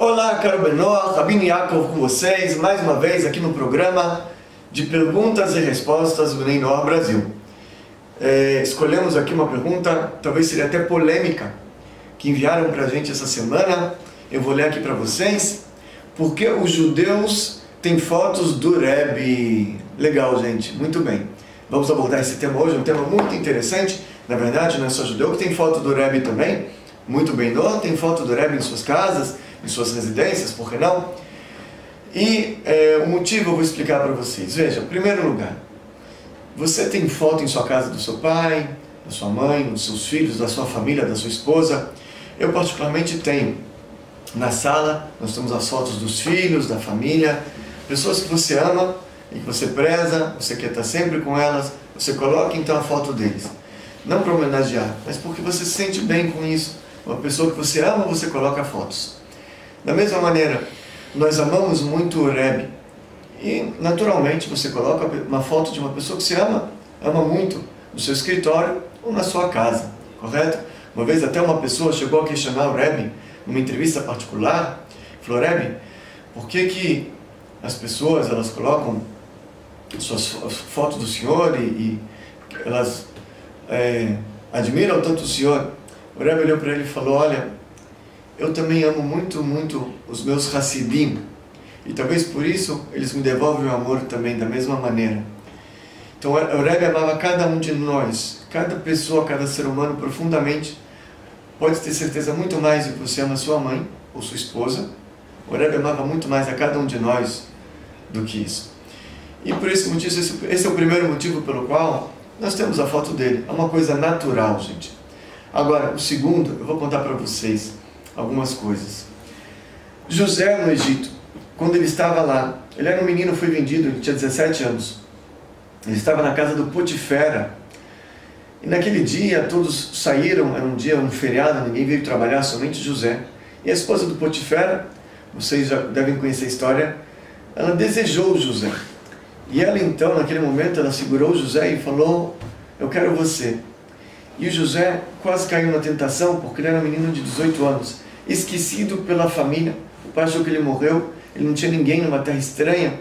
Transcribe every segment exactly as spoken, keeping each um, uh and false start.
Olá, caro Benor, Rabino Yaakov com vocês, mais uma vez aqui no programa de perguntas e respostas do Bnei Noar Brasil. É, escolhemos aqui uma pergunta, talvez seria até polêmica, que enviaram para a gente essa semana. Eu vou ler aqui para vocês. Por que os judeus têm fotos do Rebbe? Legal, gente, muito bem. Vamos abordar esse tema hoje, um tema muito interessante. Na verdade, não é só judeu que tem foto do Rebbe também. Muito bem, não? Tem foto do Rebbe em suas casas, em suas residências, por que não? E é, o motivo eu vou explicar para vocês. Veja, em primeiro lugar, você tem foto em sua casa do seu pai, da sua mãe, dos seus filhos, da sua família, da sua esposa. Eu particularmente tenho. Na sala, nós temos as fotos dos filhos, da família, pessoas que você ama e que você preza, você quer estar sempre com elas, você coloca então a foto deles. Não para homenagear, mas porque você se sente bem com isso. Uma pessoa que você ama, você coloca fotos. Da mesma maneira, nós amamos muito o Rebbe. E, naturalmente, você coloca uma foto de uma pessoa que você ama, ama muito, no seu escritório ou na sua casa, correto? Uma vez até uma pessoa chegou a questionar o Rebbe, numa entrevista particular, falou: Rebbe, por que que as pessoas, elas colocam suas fotos do senhor e, e elas é, admiram tanto o senhor? O Rebbe olhou para ele e falou: olha, eu também amo muito, muito os meus Hassidim, e talvez por isso eles me devolvem o amor também da mesma maneira. Então o Rebbe amava cada um de nós, cada pessoa, cada ser humano profundamente. Pode ter certeza muito mais do que você ama sua mãe ou sua esposa. O Rebbe amava muito mais a cada um de nós do que isso. E por esse motivo, esse é o primeiro motivo pelo qual nós temos a foto dele. É uma coisa natural, gente. Agora, o segundo, eu vou contar para vocês algumas coisas. José no Egito, quando ele estava lá, ele era um menino, foi vendido, ele tinha dezessete anos. Ele estava na casa do Potifera. E naquele dia todos saíram, era um dia, um feriado, ninguém veio trabalhar, somente José. E a esposa do Potifera, vocês já devem conhecer a história, ela desejou José. E ela então, naquele momento, ela segurou José e falou: eu quero você. E o José quase caiu na tentação, porque ele era um menino de dezoito anos, esquecido pela família. O pai achou que ele morreu, ele não tinha ninguém numa terra estranha.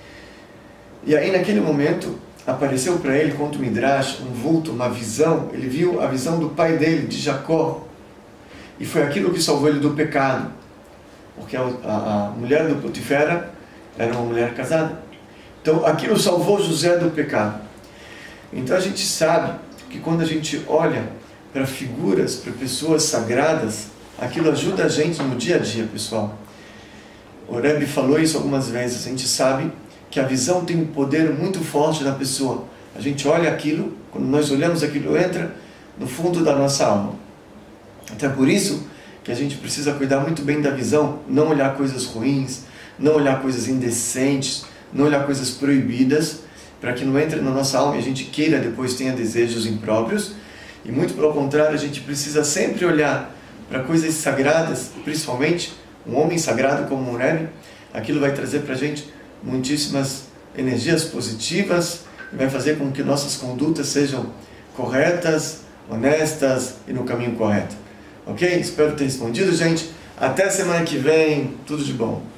E aí naquele momento apareceu para ele, conta o Midrash, um vulto, uma visão. Ele viu a visão do pai dele, de Jacó. E foi aquilo que salvou ele do pecado. Porque a, a, a mulher do Potifera era uma mulher casada. Então aquilo salvou José do pecado. Então a gente sabe que quando a gente olha para figuras, para pessoas sagradas, aquilo ajuda a gente no dia a dia, pessoal. O Rebbe falou isso algumas vezes. A gente sabe que a visão tem um poder muito forte na pessoa. A gente olha aquilo, quando nós olhamos aquilo, entra no fundo da nossa alma. Até por isso que a gente precisa cuidar muito bem da visão, não olhar coisas ruins, não olhar coisas indecentes, não olhar coisas proibidas, para que não entre na nossa alma e a gente queira depois tenha desejos impróprios. E muito pelo contrário, a gente precisa sempre olhar para coisas sagradas, principalmente um homem sagrado como um Rebbe. Aquilo vai trazer para a gente muitíssimas energias positivas e vai fazer com que nossas condutas sejam corretas, honestas e no caminho correto. Ok? Espero ter respondido, gente. Até semana que vem. Tudo de bom.